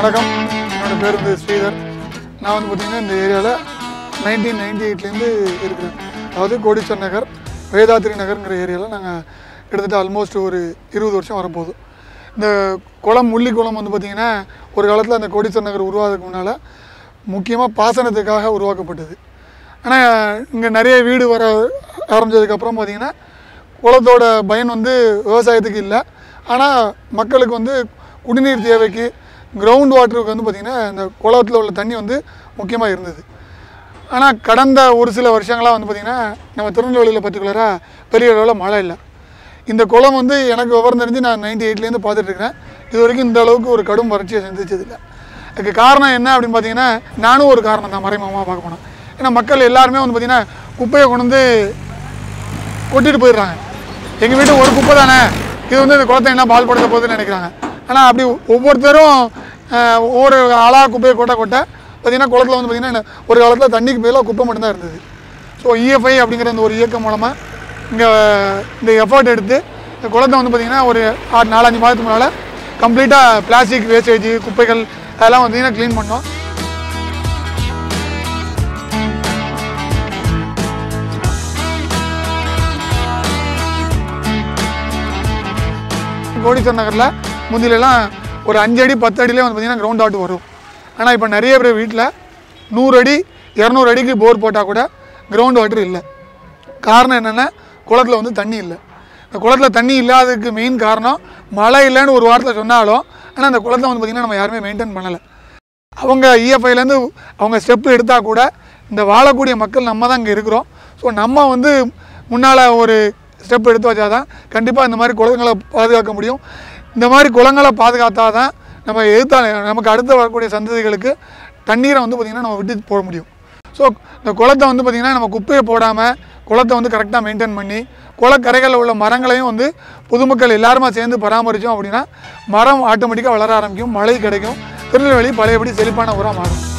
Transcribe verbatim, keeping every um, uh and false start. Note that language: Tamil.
வணக்கம், என்னோடய பேர் வந்து ஸ்ரீதர். நான் வந்து பார்த்திங்கன்னா இந்த ஏரியாவில் நைன்டீன் நைன்டி எயிட்லேருந்து இருக்கிறேன். அதாவது கோடீஸ்வர் நகர், வேதாத்ரி நகர்ங்கிற ஏரியாவில் நாங்கள் கிட்டத்தட்ட ஆல்மோஸ்ட் ஒரு இருபது வருஷம் வரப்போகுது. இந்த குளம் முள்ளி குளம் வந்து பார்த்திங்கன்னா ஒரு காலத்தில் அந்த கோடீஸ்வர் நகர் உருவாகிறதுக்கு முன்னால் முக்கியமாக பாசனத்துக்காக உருவாக்கப்பட்டது. ஆனால் இங்கே நிறைய வீடு வர ஆரம்பித்ததுக்கப்புறம் பார்த்திங்கன்னா குளத்தோட பயன் வந்து விவசாயத்துக்கு இல்லை. ஆனால் மக்களுக்கு வந்து குடிநீர் தேவைக்கு கிரவுண்ட் வாட்டருக்கு வந்து பார்த்திங்கன்னா இந்த குளத்தில் உள்ள தண்ணி வந்து முக்கியமாக இருந்தது. ஆனால் கடந்த ஒரு சில வருஷங்களாக வந்து பார்த்திங்கன்னா நம்ம திருநெல்வேலியில் பர்டிகுலராக பெரிய அளவில் மழை இல்லை. இந்த குளம் வந்து எனக்கு விவரம் தெரிஞ்சு நான் நைன்டி எயிட்லேருந்து பார்த்துட்ருக்கேன். இது வரைக்கும் இந்த அளவுக்கு ஒரு கடும் வறட்சியை சந்திச்சதில்லை. அதுக்கு காரணம் என்ன அப்படின்னு பார்த்தீங்கன்னா நானும் ஒரு காரணம் தான் மறைமுகமாக பார்க்க போனேன். ஏன்னா மக்கள் எல்லாருமே வந்து பார்த்திங்கன்னா குப்பையை கொண்டு வந்து கொட்டிட்டு போயிடுறாங்க. எங்கள் வீட்டு ஒரு குப்பை தானே, இது வந்து இந்த குளத்தை என்ன பால்படுத்த போகுதுன்னு நினைக்கிறாங்க. ஆனால் அப்படி ஒவ்வொருத்தரும் ஒவ்வொரு ஆளாக குப்பையை கொட்ட கொட்ட பார்த்திங்கன்னா குளத்தில் வந்து பார்த்திங்கன்னா ஒரு காலத்தில் தண்ணிக்கு பதிலாக குப்பை மட்டும்தான் இருந்தது. ஸோ இஎஃப்ஐ அப்படிங்கிற இந்த ஒரு இயக்கம் மூலமாக இங்கே இந்த எஃபர்ட் எடுத்து இந்த குளத்தை வந்து பார்த்திங்கன்னா ஒரு ஆறு நாலஞ்சு மாதத்துக்கு முன்னால் கம்ப்ளீட்டாக பிளாஸ்டிக் வேஸ்டேஜ் குப்பைகள் அதெல்லாம் பார்த்திங்கன்னா க்ளீன் பண்ணோம். கோடீஸ்வர் நகரில் முந்திலெல்லாம் ஒரு அஞ்சு அடி பத்து அடியிலே வந்து பார்த்திங்கன்னா கிரவுண்ட் வாட்டர் வரும். ஆனால் இப்போ நிறைய பேர் வீட்டில் நூறு அடி இரநூறு அடிக்கு போர் போட்டால் கூட கிரவுண்ட் வாட்டர் இல்லை. காரணம் என்னென்னா குளத்தில் வந்து தண்ணி இல்லை. இந்த குளத்தில் தண்ணி இல்லாததுக்கு மெயின் காரணம் மழை இல்லைன்னு ஒரு வாரத்தில் சொன்னாலும் ஆனால் அந்த குளத்தை வந்து பார்த்திங்கன்னா நம்ம யாருமே மெயின்டைன் பண்ணலை. அவங்க இஎஃப்ஐலேருந்து அவங்க ஸ்டெப்பு எடுத்தால் கூட இந்த வாழக்கூடிய மக்கள் நம்ம தான் இங்கே இருக்கிறோம். ஸோ நம்ம வந்து முன்னால் ஒரு ஸ்டெப் எடுத்து வச்சா தான் கண்டிப்பாக இந்த மாதிரி குளங்களை பாதுகாக்க முடியும். இந்த மாதிரி குளங்களை பாதுகாத்தா தான் நம்ம எதிர்த்தால் நமக்கு அடுத்து வரக்கூடிய சந்ததிகளுக்கு தண்ணீரை வந்து பார்த்திங்கன்னா நம்ம விட்டு போட முடியும். ஸோ இந்த குளத்தை வந்து பார்த்திங்கன்னா நம்ம குப்பையை போடாமல் குளத்தை வந்து கரெக்டாக மெயின்டைன் பண்ணி குளக்கரைகளில் உள்ள மரங்களையும் வந்து பொதுமக்கள் எல்லாருமா சேர்ந்து பராமரித்தோம் அப்படின்னா மரம் ஆட்டோமேட்டிக்காக வளர ஆரம்பிக்கும், மழை கிடைக்கும், திருநெல்வேலி பழையபடி செழிப்பான ஊராக மாறும்.